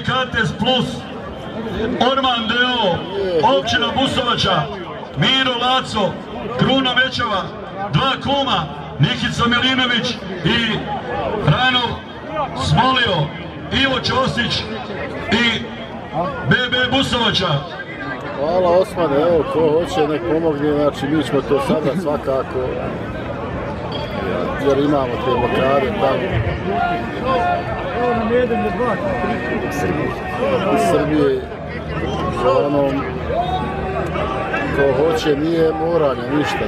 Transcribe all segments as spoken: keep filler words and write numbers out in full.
Delikates plus, Orman D O, općina Busovača, Miro Laco, Kruna Mečava, dva kuma, Nikica Milinović i Frano Smolio, Ivo Ćosić i B B Busovača. Hvala Osmane, evo ko hoće nek pomogne, znači mi ćemo to sada svakako, jer imamo te blokade tamo. Iz Srbije, onom, ko hoće nije moranje, ništa.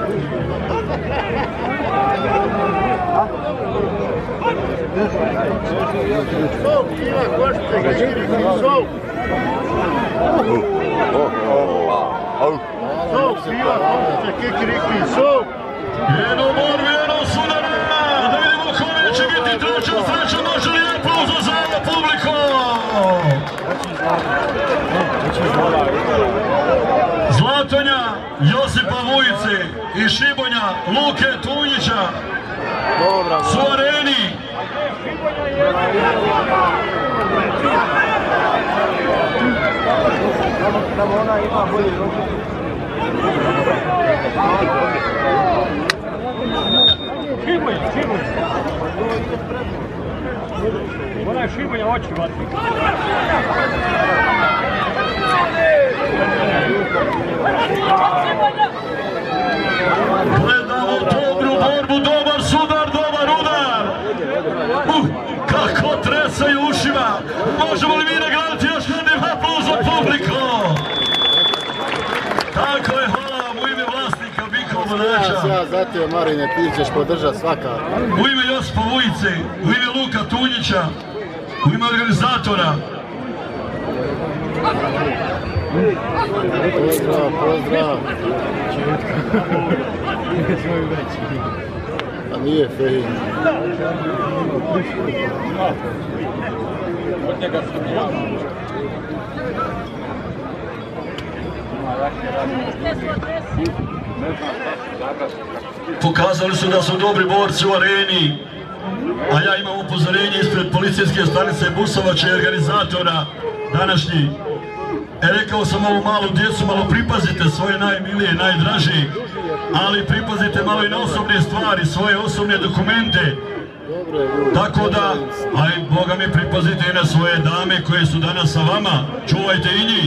Jedno borbi, jedno sudara, da vidimo kome će biti treća sreća, može li aplauza za ovo publiko? Zlatonja, Josipa Vujice i Šibonja, Luke Tunjića su areni. Šibonja, Šibonja. Ona je Šibonja oči vati. Gledamo dobru borbu, dobar sudar, dobar udar. Uh, kako tresaju ušima. Možemo li mi nagraditi još jednim aplauzom publiku? Tako je, hvala vam u ime vlasnika Bikova Bodača. Ja za te, Marine, ti ćeš podržati svakako. U ime Josipa Vujice, u ime Luka Tunjića, u ime organizatora. Pozdrav, pozdrav. A nije fejn. Pokazali su da su dobri borci u areni, a ja imam upozorenje ispred policijske stanice Busovača i organizatora današnji. E, rekao sam ovu malu djecu, malo pripazite svoje najmilije, najdraži, ali pripazite malo i na osobne stvari, svoje osobne dokumente. Tako da, aj Boga mi pripazite i na svoje dame koje su danas sa vama, čuvajte i njih.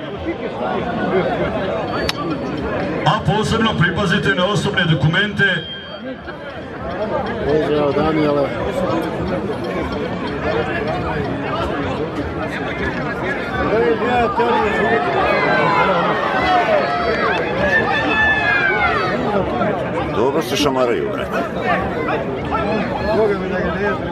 A posebno pripazite na osobne dokumente. Pozdrav, Danijele. Dobro se šamaraju, brate. Boga mi da ga ne jezri.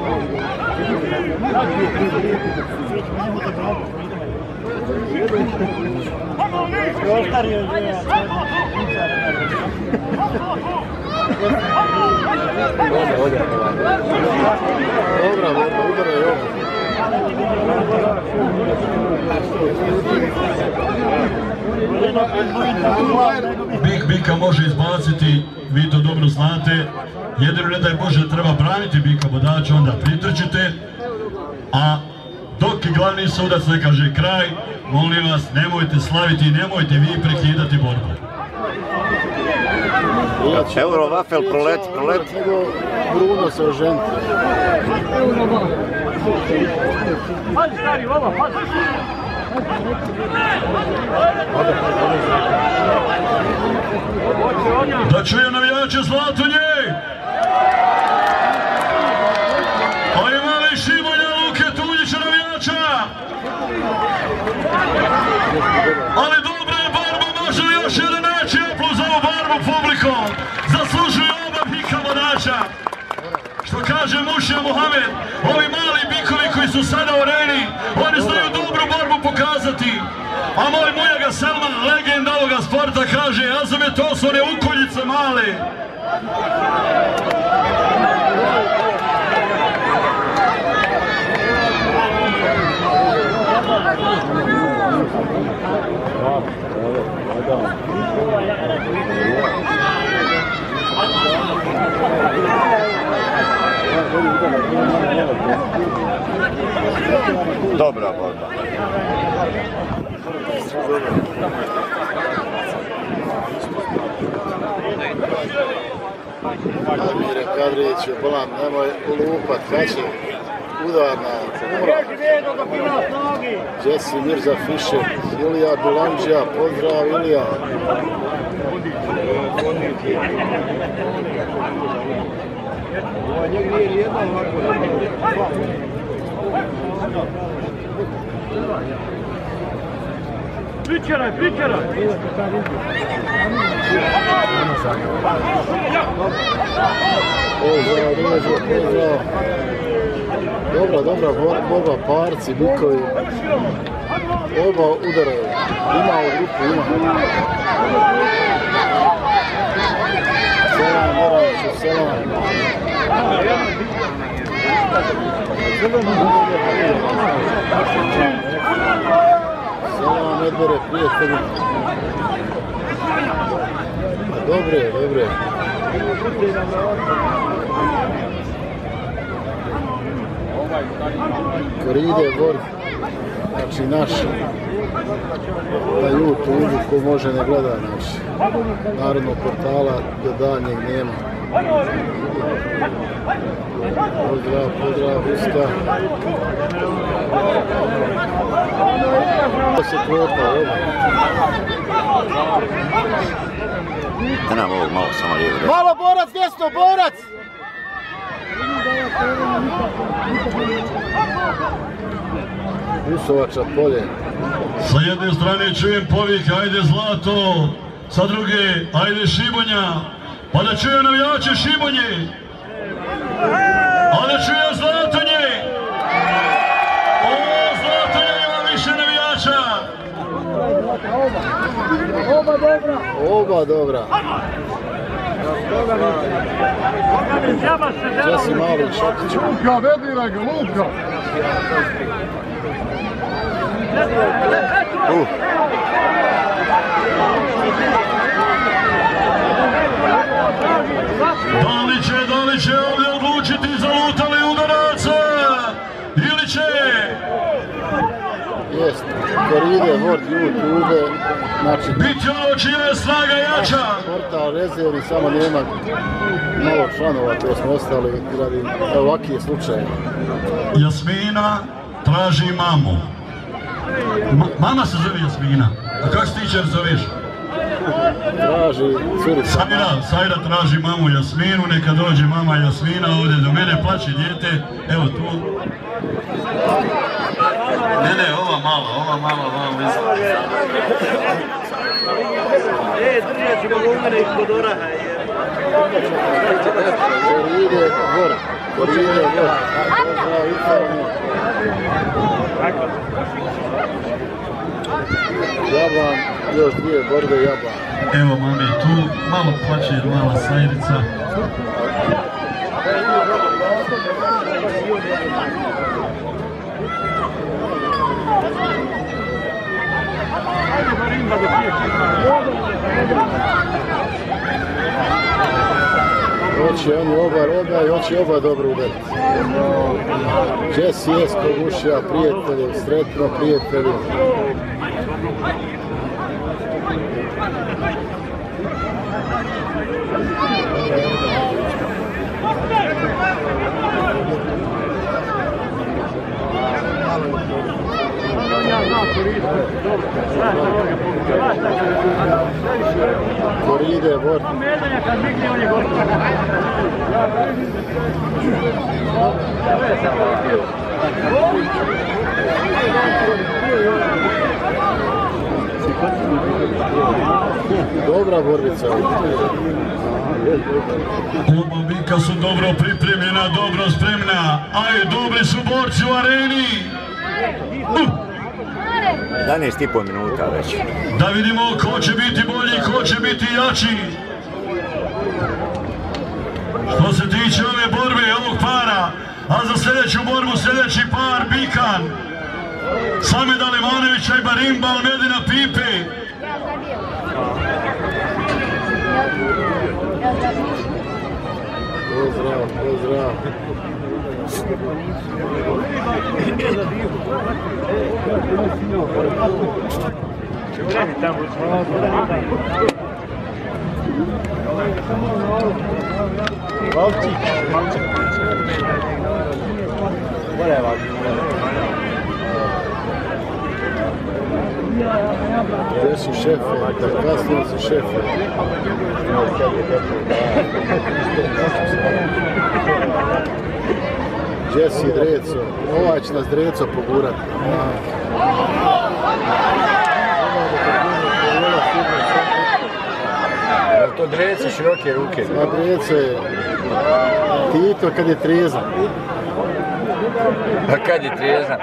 Dobra, udaraj ovo. Bik bika može izbaciti, vi to dobro znate. Jedino ne daj Bože treba braniti bika bodača, onda pritrčite. A dok i glavni sudac ne kaže kraj, molim vas, nemojte slaviti, nemojte vi prekidati borbu. Euro, vafel, prolet, prolet. Nego Bruno se oženiti. Pazi stari, ovo, pazi. Da čujem navijače Zlatonje! A ima li Šibonja, Luke Tunjića navijača? Ali dobra je borba, može li još jedan naći aplauz za ovu borbu publikom? Zaslužuju oba bika bodača. Što kaže Mušija Mohamed, ovi mali bikovi koji su sada u areni, oni znaju dobru borbu pokazati. A moj Mujaga Selman, legenda ovoga sporta, kaže, ja sam je to su one ukoljice male. Dobra borba. Amire Kadrijević je bolan, nemoj lupat, kad će udarna umra. Jesse Mirza Fiše, Ilija Dulanđija, pozdrav Ilija. Pričeraj, pričeraj! Pozdrav, Rijeđo, pozdrav. Dobra, dobra borba, parci, bikovi. Oba udaraju. Ima u grupu, ima. Selam, Moraviću, selam. Selam, Medvere, prijatelji. Dobre, dobre. Koride, Vord, znači naš, na YouTube, ko može ne gleda, znači, narodnog portala do daljnjeg nema. Pozdrav, pozdrav, Ruska. To se klopa, ovo. Da nam ovog malo samo lijevo. Malo borac, desno, borac! Busovača polje. Sa jedne strane čujem povik, ajde Zlato, sa druge, ajde Šibonja, pa da čujem navijače Šibonje, a da čujem Zlatonje. O, Zlatonje ima više navijača. Oba dobra. Oba dobra. Jesse Mali, Šokić. Luka, vedira ga, Luka! Uh. Da li će, da li će ovdje odlučiti zalutali udaraca? Ili će? Jest, Koride, Vord, YouTube, znači... Biti ono čija je snaga jača. Portal rezervni, samo nema malo članova koje smo ostali radi ovakvih slučaje. Jasmina traži mamu. Ma, mama se zove Jasmina. A kako se ti će zoveš? Traži curica. Sajra, Sajra traži mamu Jasminu, neka dođe mama Jasmina ovdje do mene, plaće dijete. Evo tu. Ne, ne, ova mala, ova mala, ova mala. E, držat ćemo ga umene ispod oraha. Koride, Vord. Koride, Vord. Pozdrav, Ifarno. Jaban, još dvije borbe Jaban. Evo mame, tu malo plaće mala Sajrica. Hoće oni oba roda i hoće oba dobro udariti. Jesse Jesko Gušija, prijatelji, sretno prijatelji. Koride, Vord. Dobra borbica. Oba bika su dobro pripremljena, dobro spremna. Aj, dobri su borci u areni. Uh. jedanaest i pol minuta već. Da vidimo ko će biti bolji, ko će biti jači. Što se tiče ove borbe, ovog para, a za sljedeću borbu sljedeći par Bikan, Sameda Limanovića i Barimba Almedina Pipe. Pozdrav, pozdrav. Gdje su šefe? Kasnije su šefe. Gdje si Dreco? Ovaj će nas Dreco pogurati. Je to Dreco široke ruke? A Dreco je Tito kad je trijezan. A kad je trijezan?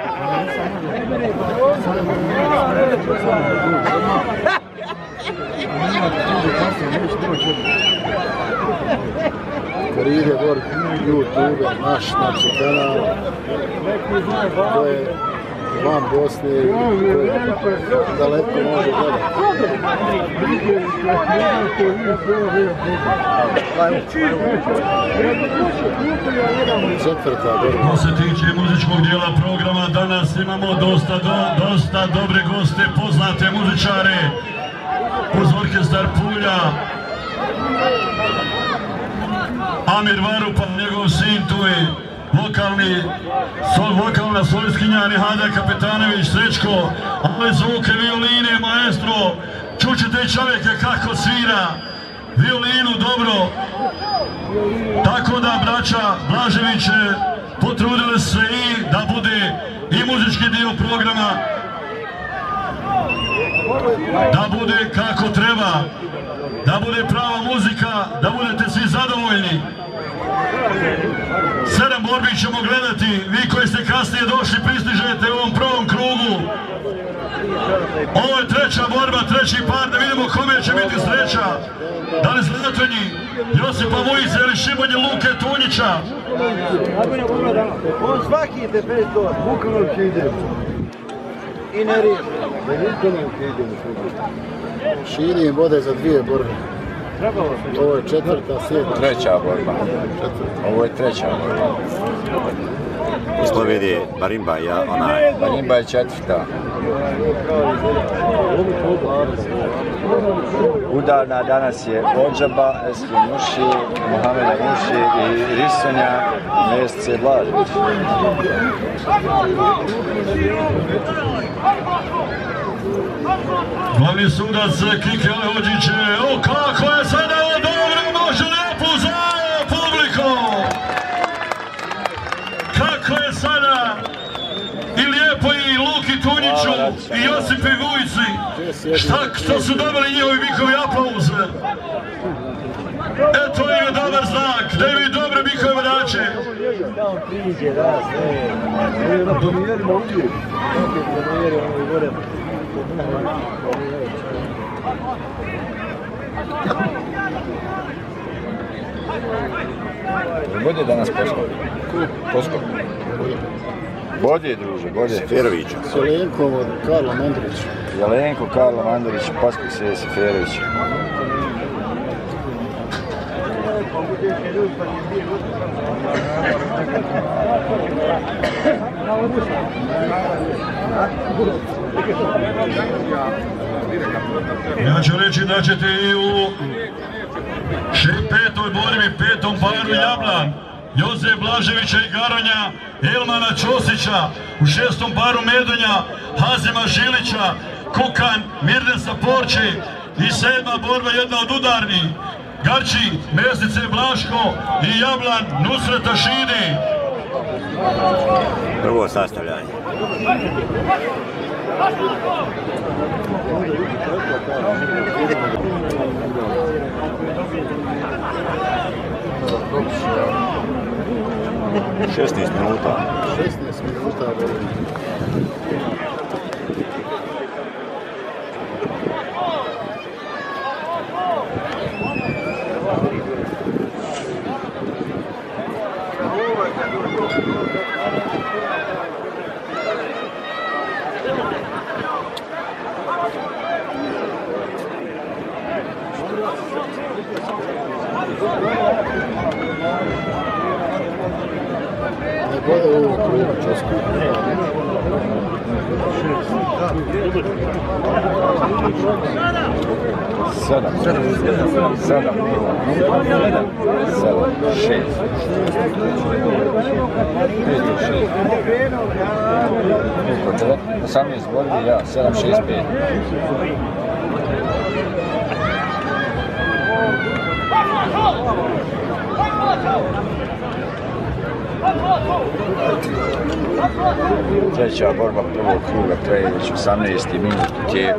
Korida, YouTube, naš znači kanal, to je van Bosne i daleko može gledati. Četvrta borba. Što se tiče muzičkog dijela programa, danas imamo dosta, do, dosta dobre goste, poznate muzičare uz orkestar Pulja. Amir Varupa, njegov sin, tu je vokalni, sol, vokalna solistkinja Nihada Kapetanović, Srećko, ale zvuke violine, maestro, čućete čovjeka kako svira violinu dobro. Tako da, braća Blaževiće, potrudili se i da bude i muzički dio programa, da bude kako treba, da bude prava muzika, da budete svi zadovoljni. Sedam borbi ćemo gledati, vi koji ste kasnije došli pristižete u ovom prvom krugu. Ovo je treća borba, treći par, da vidimo kome će biti sreća. Da li Zlatonji, Josipa Vujice ili Šibonje Luke Tunjića. On svaki ide bez dola. Vukovar će ide. I ne riješi. Vukovar će ide. Širi im vode za dvije borbe. Ovo je četvrta, sedma. Treća borba. Ovo je treća borba. Isto vidi Barimba, ja, onaj. Barimba je četvrta. Udarna danas je Odžaba, Eski Muši, Mohameda Muši i Risonja, Mjesece Blažević. Glavni sudac Kike Lehođiće, o kako je sada ovo dobro, može lijepo za publiku. Kako je sada i lijepo i Luki Tunjiću i Josipi Vujici. Šta što su dobili njihovi bikovi aplauze. E to je dobar znak, da vi dobre bikove vraće. Bode danas poskop. Poskop. Bode, druže, bode. Ferovića. S Jelenkom od Karla Mandrića. Jelenko, Karla Mandrić, Paskog se Seferović. Ja ću reći da ćete i u petoj borbi, petom paru Jablan, Joze Blaževića i Garonja, Elmana Ćosića, u šestom paru Medonja, Hazima Žilića, Kukan, Mirnesa Porči i sedma borba, jedna od udarnih, Garči, Mesnice Blaško i Jablan Nusreta Šidi. Prvo sastavljanje. šesnaest minuta. šesnaest minuta. Bode u klubu Česku. Sedam. Sedam. Sedam. Sedam. Šest. Pet i šest. Osamnaest borbi, ja. Sedam, šest, pet. Treća borba prvog kruga traje već osamnaesti minut u tijeku.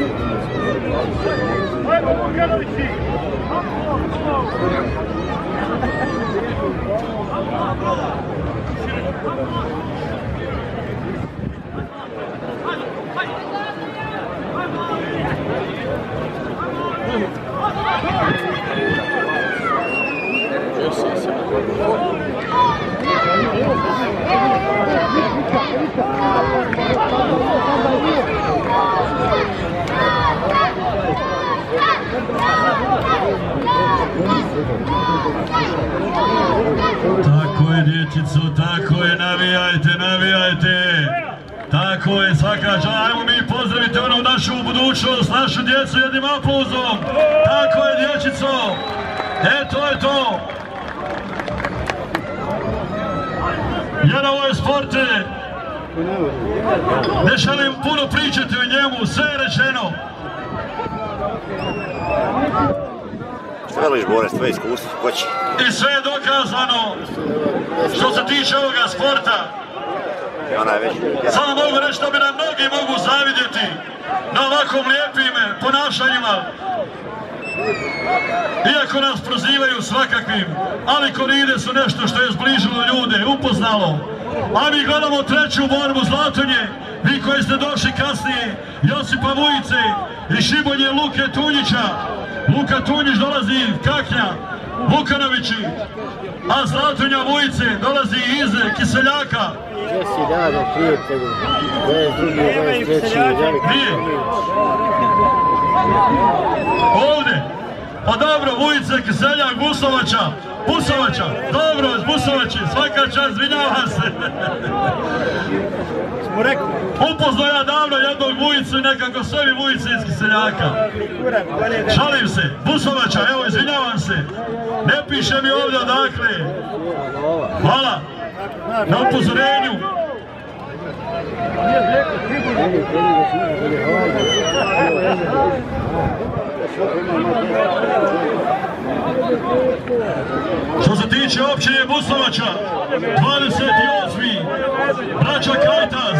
Tako je, dječico, tako je, navijajte, navijajte. Tako je, svaka čast. Ajmo mi pozdravite onu našu budućnost, našu djecu jednim aplauzom. Tako je, dječico. E, to je to. Jer ovo je sporte. Ne želim puno pričati o njemu, sve je rečeno. Šta veliš, Boris, tvoje iskustvo, ko će? I sve je dokazano što se tiče ovoga sporta. Samo mogu reći da bi nam mnogi mogu zavidjeti na ovakvom lijepim ponašanjima. Iako nas prozivaju svakakvim, ali koride su nešto što je zbližilo ljude, upoznalo. A mi gledamo treću borbu Zlatonje, vi koji ste došli kasnije, Josipa Vujice i Šibonje Luke Tunjića. Luka Tunjić dolazi Kaknja, Vukanovići, a Zlatonja Vujice dolazi iz Kiseljaka. Gdje si dade, prijatelju? dvadeset drugi, dvadeset treći, Nije. Ovdje. Pa dobro, Vujice, Kiseljak, Busovača. Busovača, dobro, iz Busovači, svaka čast, izvinjavam se. Upoznao ja davno jednog Vujicu i nekako sve mi Vujice iz Kiseljaka. Šalim se, Busovača, evo, izvinjavam se. Ne piše mi ovdje odakle. Hvala na upozorenju. Što se tiče općine Busovača, dvadeset osmi braća Kajtaz.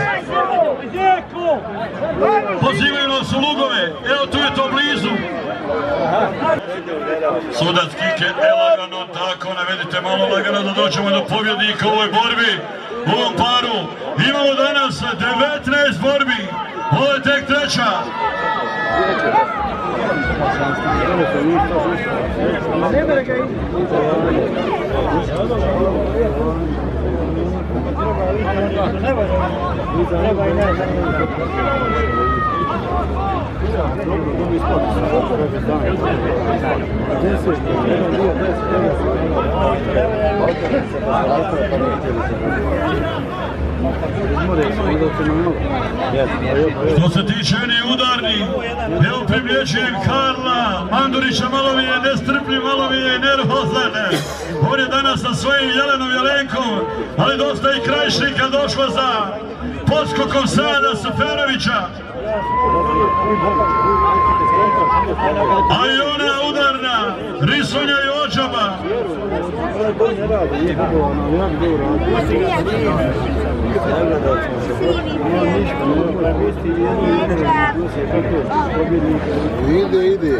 Pozivaju nas u lugove, evo tu je to blizu. Sudac Kike, e lagano, tako, navedite malo lagano da dođemo do pobjednika u ovoj borbi, u ovom paru. Imamo danas devetnaest borbi, ovo je tek treća. Što se tiče ni udarni, evo primjećujem Karla Mandurića, malo mi je nestrpljiv, malo mi je nervozan. On je danas sa svojim Jelenom Jelenkom, ali dosta i Krajišnika došlo za podskokom Sada Seferovića. A i ona udarna, Risonja i Ođaba. Ide, ide.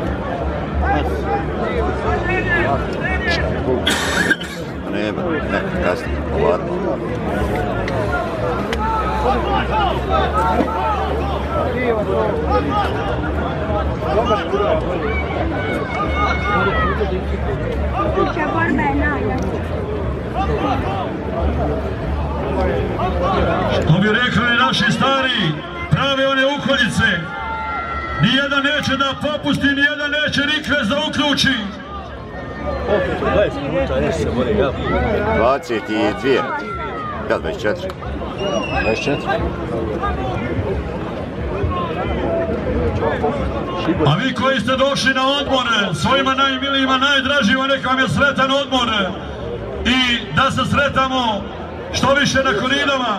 Nema, ne, kasnije, ovako. Što bi rekli naši stari, prave one ukoljice. Nijedan neće da popusti, nijedan neće rikvez da uključi. dvadeset dvije. Ja dvadeset četiri. dvadeset četiri. A vi koji ste došli na odmore, svojima najmilijima, najdražima, neka vam je sretan odmor i da se sretamo što više na Koridama.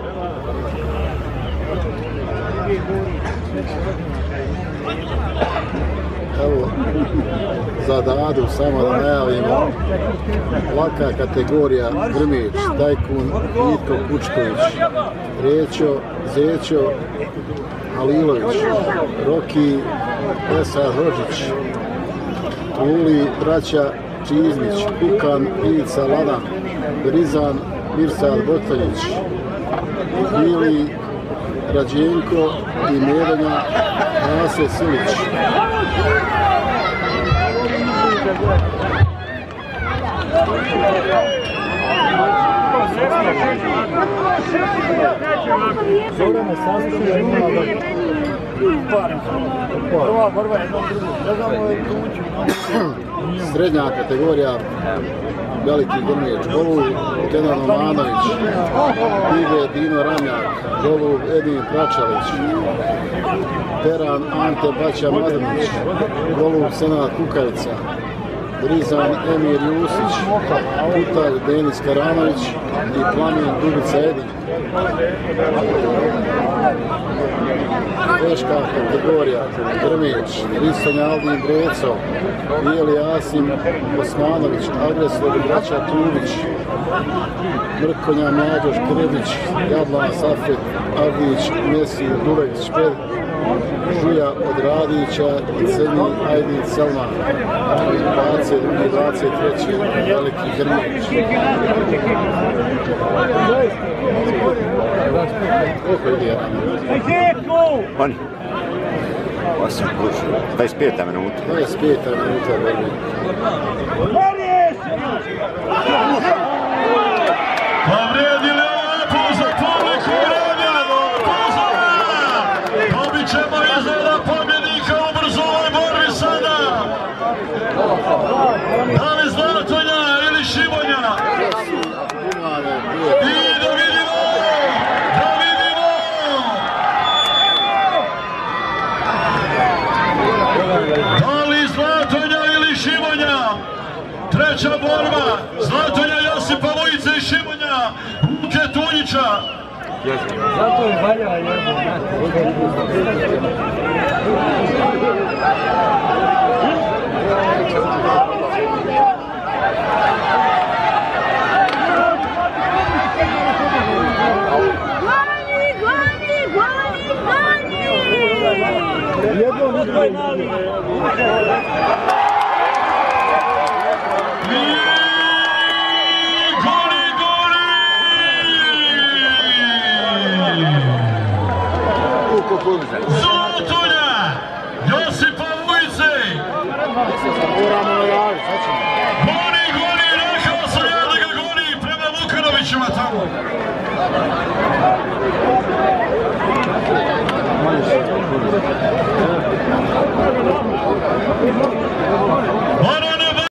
Evo, za Dadu samo da najavimo, laka kategorija Grmić, Tajkun, Vitko Pučković, Rećo, Zećo, Halilović, Roki, Esad Hođić, Tuli, braća Čizmić, Kukan, Ivica Ladan, Rizan, Mirsad Boteljić, Bili, Rađenko i Medanja, Nase Silić. Zorane sastavlja ima prva borba jednom drugom. Ne znamo je Tunjiću. Srednja kategorija Veliki Grmić, Golub Kenan Omanović, Ive Dino Ramljak, Golub Edin Pračalić, Teran Ante Baća Madrnić, Golub Senad Kukavica, Rizan Emir Jusić, Putalj Denis Karanović i Plamin Dubica Edin. Teška kategorija Grmić, Risonja Aldin Breco, Bijeli Asim Osmanović, Agresor braća Tubić, Mrkonja Mlađoš Kredić, Jadlan Safet, Avdić, Mesir Dulević Šped, Žuja od Radića i Ceni Ajdin Selman. dvadeset drugi dvadeset treći Veliki Grmić. Koliko je ide? Oni? osam, dvadeset peta minuta. dvadeset peta minuta, Grmić. Pa vrijedi lepo za publiku, vrijedi pozora! Dobit ćemo izgleda pobjednika u brzovoj borbi sada! Da li Zlatonja ili Šibonja? I da vidimo! Da vidimo! Da li Zlatonja ili Šibonja? Treća borba, Zlatonja Josipa Vujice i Šibonja, ruke Tunjića. Zato je valja jedno. Goni, goni, goni, goni! Jedno uzmaj nali. Zlatonja Josipa Vujice. Goni, goni, rekao sam ja da ga goni prema Vukanovićima tamo.